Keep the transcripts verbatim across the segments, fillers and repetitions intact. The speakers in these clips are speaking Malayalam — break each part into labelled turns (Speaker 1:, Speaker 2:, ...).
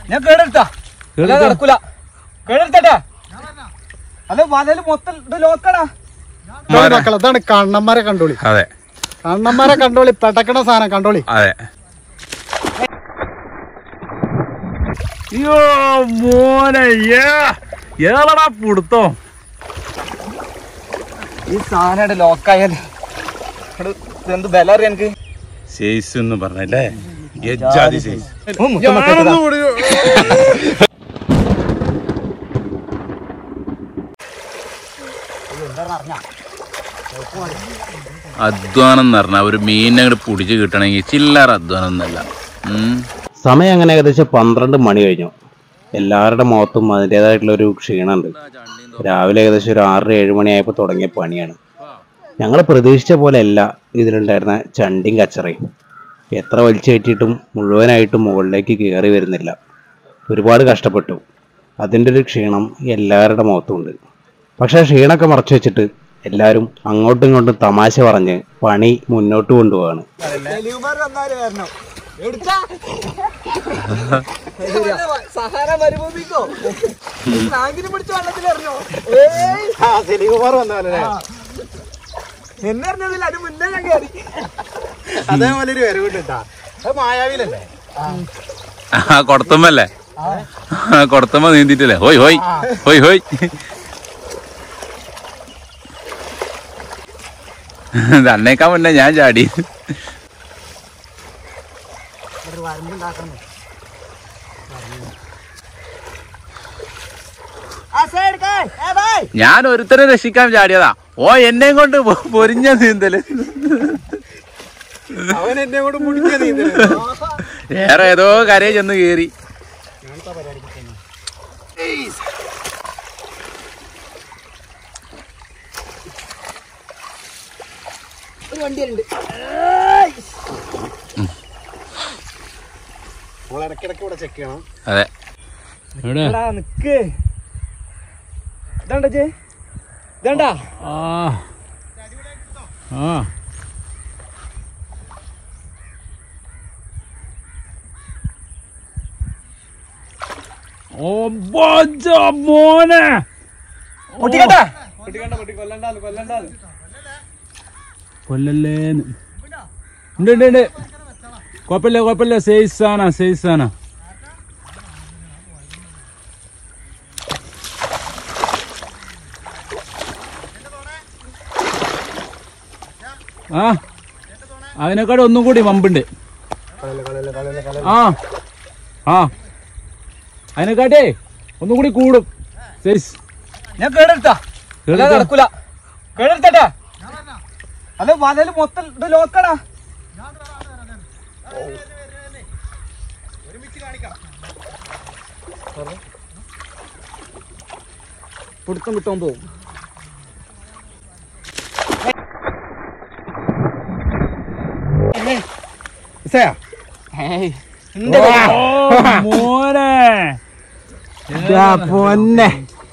Speaker 1: ഞാൻ കേടെടുത്താ നടക്കൂല കേടെടുത്തട്ടെ അല്ല വലയില് മൊത്തം ഇത് ലോക്കടാ
Speaker 2: മക്കൾ അതാണ് കണ്ണന്മാരെ കണ്ടോളി.
Speaker 3: അതെ
Speaker 2: കണ്ണന്മാരെ കണ്ടോളി, പെട്ടക്കണ സാധനം കണ്ടോളി.
Speaker 3: അതെ അയ്യോ മോനെ ഏതാടാ പിടുത്തോ
Speaker 1: ഈ സാധനം ലോക്കായാലേ എന്ത് ബല അറിയാ എനിക്ക്
Speaker 3: സൈസ് എന്ന് പറഞ്ഞല്ലേ അധ്വാനം എന്ന് പറഞ്ഞാൽ ഒരു മീനിനെ അങ്ങോട്ട് പിടിച്ച് കിട്ടണമെങ്കിൽ ചില്ലറ അധ്വാനം ഒന്നല്ല.
Speaker 4: സമയം അങ്ങനെ ഏകദേശം പന്ത്രണ്ട് മണി കഴിഞ്ഞു. എല്ലാവരുടെ മുഖത്തും അതിൻ്റെതായിട്ടുള്ള ഒരു ക്ഷീണമുണ്ട്. രാവിലെ ഏകദേശം ഒരു ആറര ഏഴ് മണിയായപ്പോൾ തുടങ്ങിയ പണിയാണ്. ഞങ്ങൾ പ്രതീക്ഷിച്ച പോലെ അല്ല ഇതിലുണ്ടായിരുന്ന ചണ്ടിയും കച്ചറയും. എത്ര വലിച്ചു കയറ്റിയിട്ടും മുഴുവനായിട്ടും മുകളിലേക്ക് കയറി വരുന്നില്ല. ഒരുപാട് കഷ്ടപ്പെട്ടു. അതിൻ്റെ ഒരു ക്ഷീണം എല്ലാവരുടെ മുഖത്തുമുണ്ട്. പക്ഷേ ക്ഷീണമൊക്കെ മറച്ചു വെച്ചിട്ട് എല്ലാവരും അങ്ങോട്ടും ഇങ്ങോട്ടും തമാശ പറഞ്ഞ് പണി മുന്നോട്ട് കൊണ്ടുപോവാണ്.
Speaker 1: എന്നറിഞ്ഞതില്ല അത് മുന്നേ ഞാൻ കയറി
Speaker 2: അതേപോലെ ഒരു വരവുണ്ടാ മായാവിലല്ലേ
Speaker 3: കൊടുത്തുമ്പല്ലേ കൊടുത്തുമ്പോ നീന്തിട്ടല്ലേ ഹോയ് ഹോയ് ഹോയ് ഹോയ് തന്നേക്കാ മുന്നേ ഞാൻ ചാടി. ഞാൻ ഒരുത്തരെ രക്ഷിക്കാൻ ചാടിയതാ. ഓ എന്നെയും കൊണ്ട് പൊരിഞ്ഞ നീന്തല്.
Speaker 2: അവൻ എന്നെ കൊണ്ട് മുടിഞ്ഞ നീന്തല്.
Speaker 3: വേറെ ഏതോ കരയിൽ ചെന്ന് കേറി. അതെ
Speaker 1: നിക്ക് ഇതാണ്ടാ ചേ ഇതാണ്ടാ
Speaker 3: മോനെ കൊല്ലല്ലേന്ന് ഉണ്ട് ഉണ്ട് ഉണ്ട് കുഴപ്പമില്ല കുഴപ്പമില്ല സൈസാണ് സൈസാണ്. ആ അതിനെക്കാട് ഒന്നും കൂടി വമ്പുണ്ട്. ആ ആ അതിനെക്കാട്ടേ ഒന്നും കൂടി കൂടും സൈസ്.
Speaker 1: ഞാൻ കേടെടുത്താ നടക്കൂല കേടെടുത്തട്ടെ അല്ല വലയില് മൊത്തം ഇത് ലോക്കടാ പിടുത്തം കിട്ടാൻ പോവും.
Speaker 3: മോനെ
Speaker 2: പൊന്നെ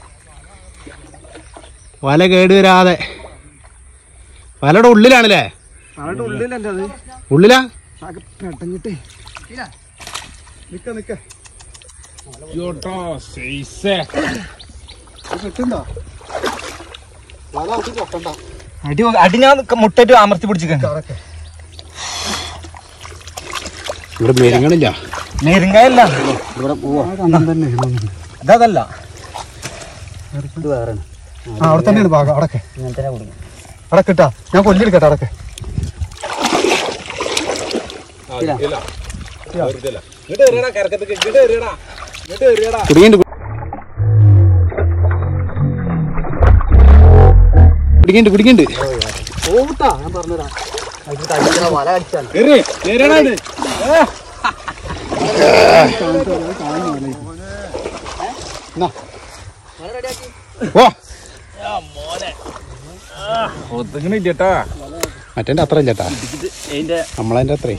Speaker 2: വല കേടുവരാതെ വലയുടെ ഉള്ളിലാണല്ലേ? ഉള്ളിലാ പെട്ടഞ്ഞിട്ടേ നിക്ക നിക്ക
Speaker 1: അടി അടി ഞാൻ മുട്ടയിട്ട് അമർത്തി പിടിച്ചിരിക്ക.
Speaker 2: ഇവിടെ മെരുങ്ങണില്ല.
Speaker 1: മെരുങ്ങയല്ല
Speaker 2: ഇവിടെ പോവാ
Speaker 1: ഇതല്ല
Speaker 2: അവിടെ തന്നെയാണ് ഭാഗം. അടക്കെ അടക്കിട്ടാ ഞാൻ കൊല്ലെടുക്കട്ടെ. അടക്കെ കുടിക്കണ്ട് കുടിക്കണ്ട്
Speaker 1: ഞാൻ പറഞ്ഞുതരാം. വല അടിച്ചാൽ
Speaker 3: ഒതുങ്ങണില്ലേട്ടാ.
Speaker 2: മറ്റേന്റെ അത്ര ഇല്ലട്ടാ, നമ്മളതിന്റെ അത്രേ.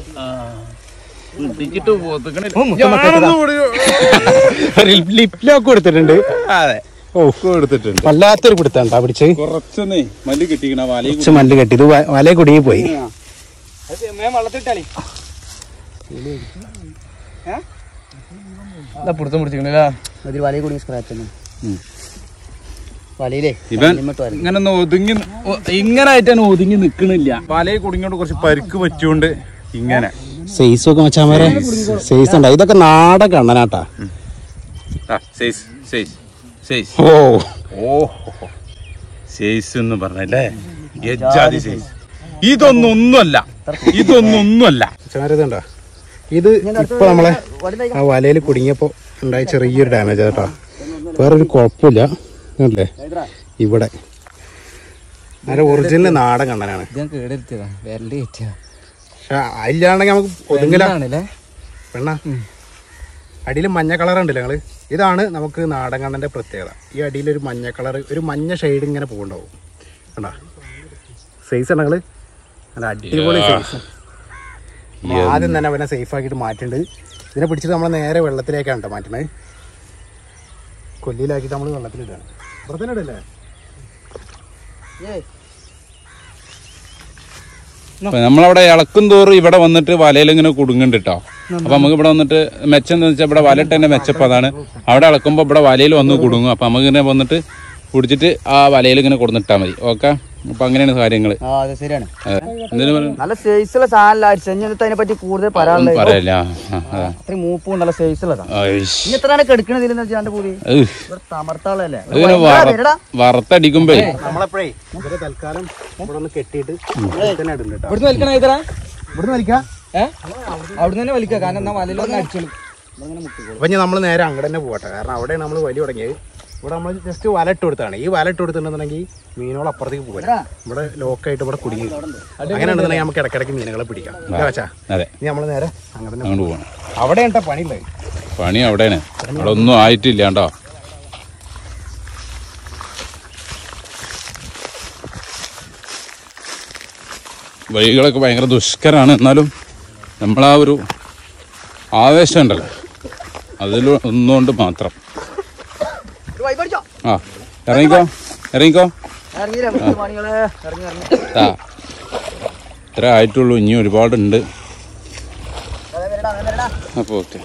Speaker 2: ലിപ്ലോക്ക് കൊടുത്തിട്ടുണ്ട്.
Speaker 3: അതെ
Speaker 2: ഓ കൊടുത്തിട്ടുണ്ട്. വല്ലാത്തൊരു കൊടുത്താണ്ടാ പിടിച്ച്.
Speaker 3: കുറച്ചൊന്നേ മല്ല് കെട്ടിക്കണ
Speaker 2: കുറച്ച് മല്ല് കെട്ടി. ഇത് വലയെ കുടുങ്ങി പോയി.
Speaker 1: വെള്ളത്തിട്ടാളി പിടുത്തം പിടിച്ചിട്ടുണ്ടല്ലേ
Speaker 2: അതിൽ വലയിൽ കൂടി സ്ക്രാച്ച് തന്നെ വലയിലേ
Speaker 3: ഇവൻ ഇങ്ങനെ ഒന്ന് ഒതുങ്ങി ഇങ്ങനെ ആയിട്ട് തന്നെ ഒതുങ്ങി നിക്കണില്ല. വലയിൽ കുടുങ്ങിയോണ്ട് കുറച്ച് പരിക്ക് പറ്റിയോണ്ട് ഇങ്ങനെ
Speaker 4: സൈസ് ഒക്കെ മച്ചാമാരെ സൈസ് ഉണ്ട്. ഇതൊക്കെ നാടൻ കണ്ണനാട്ടാ.
Speaker 3: ഓ ഓ സൈസ് എന്ന് പറഞ്ഞല്ലേ യജാതി സൈസ്. ഇതൊന്നും ഒന്നുമല്ല, ഇതൊന്നും ഒന്നുമല്ല.
Speaker 4: മച്ചാമാരതുണ്ടോ ഇത് ഇപ്പൊ നമ്മളെ ആ വലയിൽ കുടുങ്ങിയപ്പോ ഉണ്ടായ ചെറിയൊരു ഡാമേജ് കേട്ടോ. വേറൊരു കുഴപ്പമില്ല അല്ലേ. ഇവിടെ അതിന്റെ ഒറിജിനൽ നാടൻ കണ്ണനാണ്.
Speaker 1: കേടെടുത്തതാ വിരല് കയറ്റിയതാ.
Speaker 4: പക്ഷെ അതില്ലാണ്ടെങ്കിൽ നമുക്ക് ഒതുങ്ങലാണല്ലേ പെണ്ണ. അടിയിൽ മഞ്ഞ കളർ ഉണ്ടല്ലോ ഞങ്ങള്. ഇതാണ് നമുക്ക് നാടൻ കണ്ണന്റെ പ്രത്യേകത. ഈ അടിയിലൊരു മഞ്ഞ കളർ, ഒരു മഞ്ഞ ഷെയ്ഡ് ഇങ്ങനെ പോകുന്നുണ്ടാവും കണ്ടാ. സൈസ് ആണ് ഞങ്ങള് നല്ല അടിപൊളി സൈസ്. ആദ്യം തന്നെ അവനെ സേഫ് ആക്കിയിട്ട് മാറ്റുന്നുണ്ട്. ഇതിനെ പിടിച്ചിട്ട് നമ്മൾ നേരെ വെള്ളത്തിലേക്കാണ് കേട്ടോ മാറ്റുന്നത്. കൊല്ലിയിലാക്കിയിട്ട് നമ്മൾ വെള്ളത്തിലിട്ടാണ്. പുറത്തന്നെ ഇടല്ലേ.
Speaker 3: നമ്മളവിടെ ഇളക്കും തോറും ഇവിടെ വന്നിട്ട് വലയിലിങ്ങനെ കുടുങ്ങുന്നുണ്ട് കേട്ടോ. അപ്പൊ നമുക്ക് ഇവിടെ വന്നിട്ട് മെച്ചം എന്ന് വെച്ചാൽ ഇവിടെ വലയിട്ട് തന്നെ മെച്ചപ്പം അതാണ്. അവിടെ ഇളക്കുമ്പോ ഇവിടെ വലയിൽ വന്ന് കുടുങ്ങും. അപ്പൊ നമുക്ക് ഇങ്ങനെ വന്നിട്ട് പിടിച്ചിട്ട് ആ വലയിൽ ഇങ്ങനെ കൊടുന്നിട്ടാ മതി. ഓക്കെ, അപ്പൊ അങ്ങനെയാണ് കാര്യങ്ങള്.
Speaker 2: നല്ല സൈസുള്ള സാധനം അതിനെ പറ്റി കൂടുതൽ
Speaker 3: പറയല്ല.
Speaker 2: മൂപ്പും നല്ല സൈസുള്ളതാണ്.
Speaker 3: വറുത്തടിക്കുമ്പോ
Speaker 4: നമ്മളെപ്പോഴേ ഇവരെ തൽക്കാലം ഇവിടെ ഒന്ന് കെട്ടിയിട്ട്
Speaker 1: ഇവിടുന്ന് വലിക്കണ ഇതറാ ഇവിടുന്ന് വലിക്കാം. ഏഹ് അവിടുന്ന് തന്നെ വലിക്കാം. കാരണം എന്നാ വലയിലൊന്നും അടിച്ചോളും.
Speaker 4: അപ്പൊ ഞാൻ നമ്മൾ നേരെ അങ്ങോട്ട് തന്നെ പോകട്ടെ. കാരണം അവിടെ നമ്മൾ വലി തുടങ്ങിയത്. ഇവിടെ നമ്മൾ ജസ്റ്റ് വലട്ട് കൊടുത്താണ്. ഈ വലട്ട് കൊടുത്തിട്ടുണ്ടെന്നുണ്ടെങ്കിൽ മീനുകൾ അപ്പുറത്തേക്ക് പോകില്ല. ഇവിടെ ലോക്കായിട്ട് ഇവിടെ കുടുങ്ങി. അങ്ങനെ ഉണ്ടെന്നുണ്ടെങ്കിൽ നമുക്ക് ഇടയ്ക്കിടയ്ക്ക് മീനുകളെ പിടിക്കാം. വെച്ചാ ഇനി നമ്മൾ നേരെ അങ്ങനെ തന്നെ പോകണം. അവിടെ ഉണ്ടോ പണിയില്ലേ?
Speaker 3: പണി അവിടെയാണ്. അവിടെ ഒന്നും ആയിട്ടില്ല കേട്ടോ. വഴികളൊക്കെ ഭയങ്കര ദുഷ്കരാണ്. എന്നാലും നമ്മളാ ഒരു ആവേശം ഉണ്ടല്ലോ, അതിൽ ഒന്നുകൊണ്ട് മാത്രം. ആ ഇറങ്ങിക്കോ ഇറങ്ങിക്കോ. ആ ഇത്ര ആയിട്ടുള്ളൂ, ഇനി ഒരുപാടുണ്ട്. അപ്പോൾ ഓക്കെ.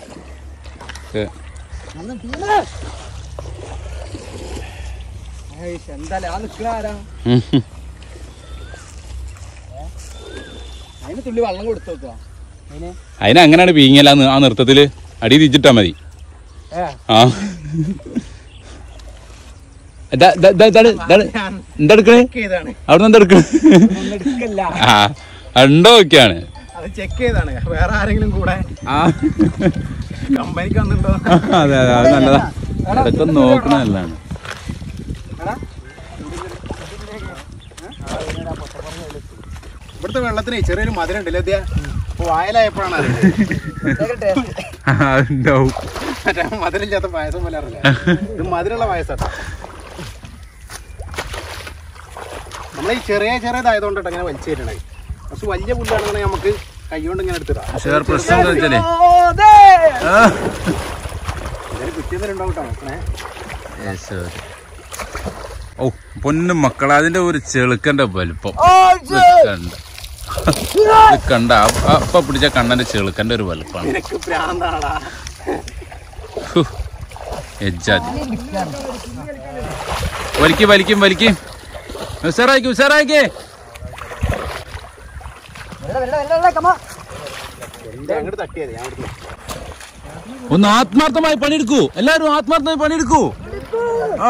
Speaker 3: അതിനങ്ങനെയാണ് പീങ്ങലാന്ന്. ആ നൃത്തത്തില് അടി തിരിച്ചിട്ടാ മതി. ആ എന്തെടുക്കണേ അവിടുന്ന് എന്തെടുക്കണേ? ആ ഉണ്ടോ ഒക്കെയാണ്.
Speaker 4: ചെക്ക് ചെയ്താണ്. വേറെ ആരെങ്കിലും കൂടെ കമ്പനിക്ക് വന്നിട്ടുണ്ടോ?
Speaker 3: അതെ അതെ, അത് നല്ലതാ. അതൊക്കെ നോക്കണ നല്ലതാണ്.
Speaker 4: ഇവിടുത്തെ വെള്ളത്തിന് ചെറിയൊരു മധുരം ഉണ്ടല്ലേ? വായലായപ്പോഴാണ് മറ്റേ മധുരമില്ലാത്ത പായസം പോലെ അറിയില്ല. ഇത് മധുരമുള്ള പായസാട്ടോ. നമ്മൾ ഈ ചെറിയ ചെറിയതായതുകൊണ്ടോ ഇങ്ങനെ വലിച്ചു തരണേ. പക്ഷെ വലിയ പുല്ലാണെന്നുണ്ടെങ്കിൽ നമുക്ക് കൈകൊണ്ട് ഇങ്ങനെ എടുത്തിടാം.
Speaker 3: ഓ പൊന്നും മക്കള, അതിന്റെ ഒരു ചെളുക്കന്റെ വലുപ്പം കണ്ട. അപ്പൊ പിടിച്ച കണ്ണന്റെ ചെളുക്കന്റെ ഒരു വലുപ്പമാണ്. വലിക്കും വലിക്കും വലിക്കും. ഉസാറാക്കി ഉസാറാക്കി. ഒന്ന് ആത്മാർത്ഥമായി പണിയെടുക്കൂ. എല്ലാരും ആത്മാർത്ഥമായി പണിയെടുക്കൂ. ആ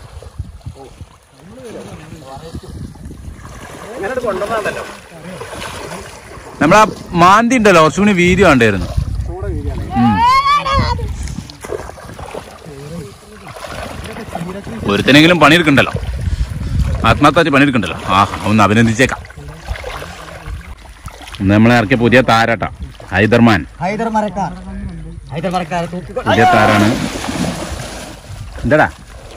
Speaker 3: നമ്മളാ മാന്തി ഉണ്ടല്ലോ, കുറച്ചുകൂടി വീതി വേണ്ടായിരുന്നു. ഒരുത്തനെങ്കിലും പണിയെടുക്കണ്ടല്ലോ, ആത്മാർത്ഥമായിട്ട് പണിയെടുക്കണ്ടല്ലോ. ആ ഒന്ന് അഭിനന്ദിച്ചേക്കാം. നമ്മളെ ഇറക്കിയ പുതിയ താരാട്ടാ, ഹൈദർമാൻ. പുതിയ താരാണ്. എന്താടാ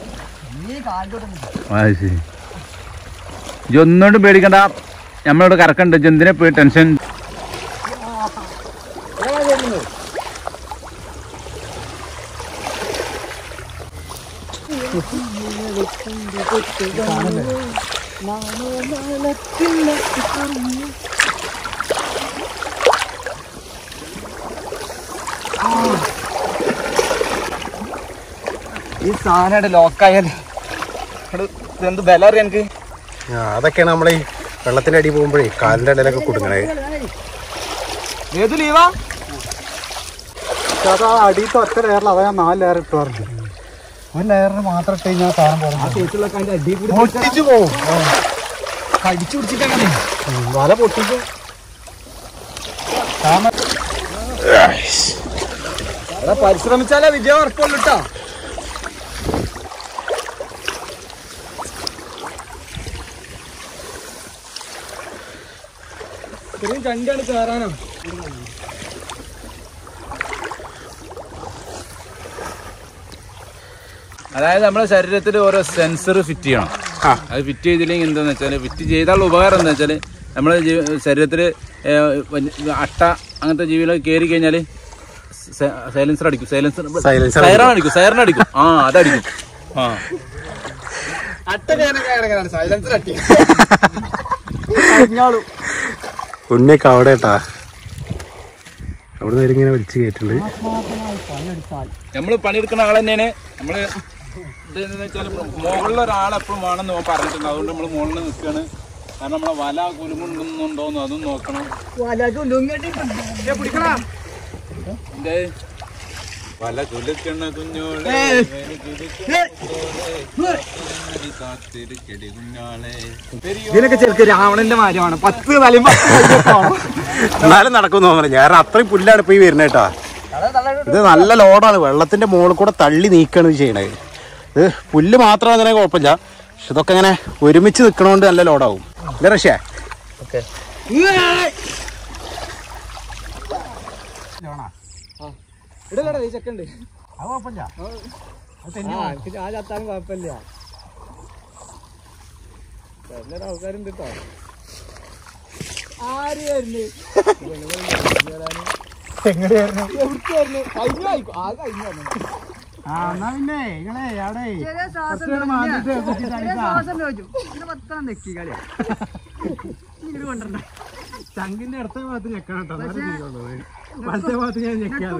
Speaker 3: ഇതൊന്നുകൊണ്ടും പേടിക്കണ്ട. നമ്മളിവിടെ കറക്കണ്ട. എന്തിനെ പോയി ടെൻഷൻ.
Speaker 1: ഈ സാധനം ലോക്കായാല് എന്ത് ബലം അറിയാം എനിക്ക്.
Speaker 2: അതൊക്കെയാണ് നമ്മളെ ഈ വെള്ളത്തിന്റെ അടി പോകുമ്പോഴേ കാലിന്റെ ഇടയിലൊക്കെ കുടുങ്ങണേ.
Speaker 1: ഏത് ലീവാ
Speaker 2: അടിയത്തെ ഒറ്റ ലെയറിൽ അതാ ഞാൻ നാല് ലെയർ ഇട്ട് പറഞ്ഞു. ഒരു ലെയറിന് മാത്രം ഇട്ട് കഴിഞ്ഞാൽ സാധനം പോകും, പൊട്ടിച്ചു പോവും.
Speaker 1: കടിച്ചു പിടിച്ചിട്ടങ്ങനെ
Speaker 2: വല പൊട്ടിച്ചു.
Speaker 1: പരിശ്രമിച്ചാലേ വിജയം ഉറപ്പുള്ളൂ കേട്ടോ. ഇത്രയും ചണ്ടാണ് കയറാനോ.
Speaker 3: അതായത് നമ്മുടെ ശരീരത്തിൽ ഓരോ സെൻസർ ഫിറ്റ് ചെയ്യണം. അത് ഫിറ്റ് ചെയ്തില്ലെങ്കിൽ എന്താണെന്ന് വെച്ചാൽ, ഫിറ്റ് ചെയ്താലുള്ള ഉപകാരം എന്താ വെച്ചാൽ, നമ്മുടെ ശരീരത്തിൽ അട്ട അങ്ങനത്തെ ജീവികളൊക്കെ കയറി കഴിഞ്ഞാൽ സൈലൻസർ അടിക്കും. സൈലൻസർ സൈറൺ അടിക്കും. സൈറൺ അടിക്കും. ആ അതടിക്കും. ആ
Speaker 1: സൈലൻസർ അടി
Speaker 2: ഉണ്ണിയൊക്കെ അവിടെ കേട്ടാ, അവിടെ നിന്ന് ഇങ്ങനെ വലിച്ചു കയറ്റുണ്ട്.
Speaker 3: നമ്മള് പണിയെടുക്കുന്ന ആൾ തന്നെയാണ്. നമ്മള് ഇതെന്ന് വെച്ചാൽ മുകളിൽ ഒരാളെപ്പോഴും വേണമെന്ന് ഞാൻ പറഞ്ഞിട്ടുണ്ട്. അതുകൊണ്ട് നമ്മള് മുകളിൽ നിൽക്കുകയാണ്. കാരണം നമ്മളെ വല കുലുമുണ്ടോന്ന് അതും നോക്കണം. എന്റെ വല കുലുക്കണ കുഞ്ഞോളെ കുഞ്ഞാളെ.
Speaker 1: ഇതിനൊക്കെ ചെറുക്ക് രാവണന്റെ മാരമാണ്. പത്ത് തലയും
Speaker 2: എന്നാലും നടക്കും തോന്നുന്നു. ഞാൻ അത്രയും പുല്ലാണ് ഇപ്പൊ ഈ വരുന്നത് കേട്ടാ. ഇത് നല്ല ലോഡാണ്, വെള്ളത്തിന്റെ മുകളിൽ കൂടെ തള്ളി നീക്കാണ് ഇത് ചെയ്യണത്. ഇത് പുല്ല് മാത്രമാണ് അതിനെ കുഴപ്പമില്ല, പക്ഷെ ഇതൊക്കെ ഇങ്ങനെ ഒരുമിച്ച് നിൽക്കണോണ്ട് നല്ല ലോഡാവും അല്ലേ റഷ്യ?
Speaker 1: ചെക്കുണ്ട് ചത്താലും കുഴപ്പമില്ല. ആൾക്കാരുണ്ട് കേട്ടോ. ആര് വരുന്നു
Speaker 2: എങ്ങനെയായിരുന്നു?
Speaker 1: എവിടുക്കായിരുന്നു? കഴിഞ്ഞു ആയിക്കോ. ആ കഴിഞ്ഞു വന്നു.
Speaker 2: ചങ്കിന്റെ അടുത്ത ഭാഗത്ത് ഞെക്കണം കേട്ടോ. വലത്തെ ഭാഗത്ത് ഞാൻ ഞെക്കാതെ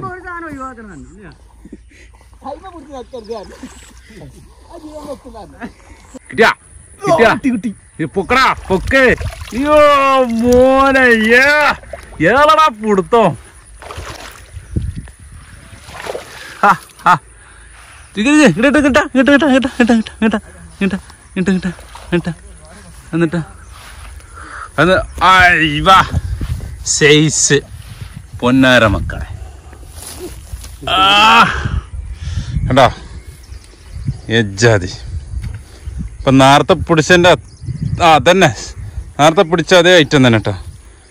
Speaker 3: കിട്ടിയാ കിട്ടിയാ പൊക്കടാ പൊക്കെ. അയ്യോ മോനെ ഏളടാ പുടുത്തോ. എന്നിട്ടാ സൈസ് പൊന്നാര മക്കളെ കണ്ടാ എജ്ജാതി. ഇപ്പൊ നേരത്തെ പിടിച്ചതിന്റെ ആ തന്നെ നേരത്തെ പിടിച്ച അതേ ഐറ്റം തന്നെ കേട്ടോ.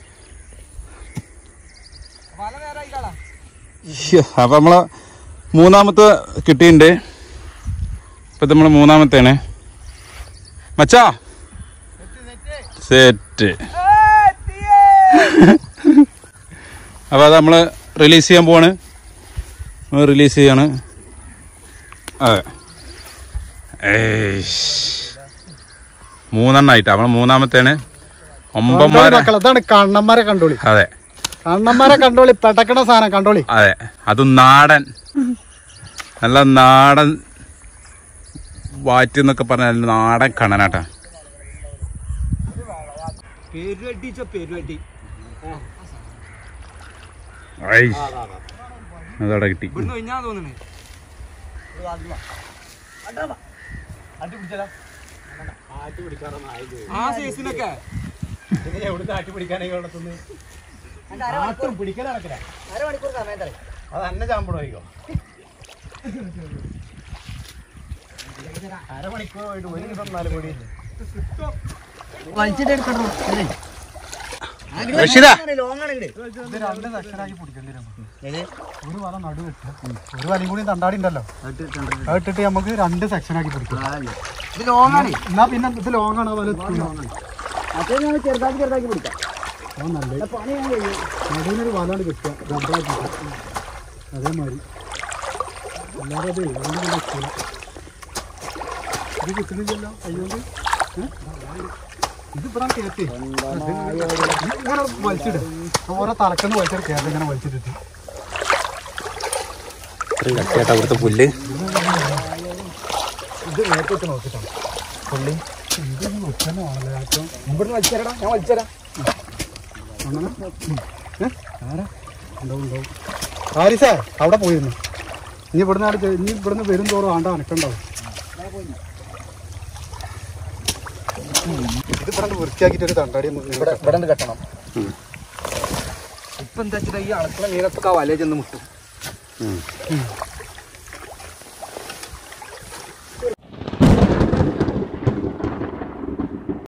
Speaker 3: അപ്പൊ നമ്മളെ മൂന്നാമത്തെ കിട്ടിയിട്ടുണ്ട്. ഇപ്പൊ നമ്മള് മൂന്നാമത്തേണ് മച്ചാ സെറ്റ്. അപ്പൊ അത് നമ്മള് റിലീസ് ചെയ്യാൻ പോവാണ്. റിലീസ് ചെയ്യാണ്. അതെ മൂന്നെണ്ണായിട്ടാ നമ്മള് മൂന്നാമത്തേണ്. ഒമ്പന്മാരെ
Speaker 2: കണ്ണന്മാരെ കണ്ടോളി.
Speaker 3: അതെ
Speaker 2: കണ്ണന്മാരെ കണ്ടോളി. പെട്ടക്കണ സാധനം കണ്ടോളി.
Speaker 3: അതെ അതും നാടൻ, നല്ല നാടൻ വാറ്റ് എന്നൊക്കെ പറഞ്ഞാൽ നാടൻ കണ്ണനാട്ടാ. അതവിടെ കിട്ടി.
Speaker 1: ആ സീസണൊക്കെ
Speaker 2: അത് തന്നെ ചാമ്പടോ അരമണിക്കൂർ പോയിട്ട് ഒരു ദിവസം നാല് മണി ഒരു വല നടുവിട്ട് ഒരു വലയും കൂടി തണ്ടാടി ഉണ്ടല്ലോ, അതിട്ടിട്ട് നമുക്ക് രണ്ട് സെക്ഷനാക്കി പിടിക്കാം. എന്നാ പിന്നെ ഇത് ലോങ് ആണ്. വല
Speaker 1: ചെറുതാക്കി ചെറുതാക്കി പിടിക്കാം.
Speaker 2: നടുവിനൊരു വലാണ് കിട്ടുക രണ്ടാക്കി അതേമാതിരി. അല്ലാതെ അത് ഇത് കിട്ടുന്നില്ലല്ലോ അയ്യോണ്ട്. ഇതിപ്പോ കേട്ടി ഇങ്ങനെ വലിച്ചിട്ട് ഓരോ തലക്കെന്ന് വലിച്ചിട്ട് കേരളം ഇങ്ങനെ വലിച്ചിട്ടിട്ട്
Speaker 3: അവിടുത്തെ പുല്ല്
Speaker 1: ഇത് നേരത്തെ വെച്ച് നോക്കിട്ടോ പുള്ളി ഇവിടുന്ന് വലിച്ചേരടാ ഞാൻ വലിച്ചേരാ
Speaker 5: ആരിസേ അവിടെ പോയിരുന്നു ഇനി ഇവിടുന്ന് അവിടെ ഇനി ഇവിടുന്ന് വരും തോറും ആണ്ട അനക്കുണ്ടാവും ഇത് ഇവിടെ വൃത്തിയാക്കിയിട്ട് ഒരു തണ്ടാടി
Speaker 1: ഇവിടെ ഇവിടെ നിന്ന് കെട്ടണം ഇപ്പൊ എന്താ വെച്ചാൽ ഈ അണക്കുള്ള മീനൊക്കെ ആ വലയിൽ ചെന്ന് മുട്ടും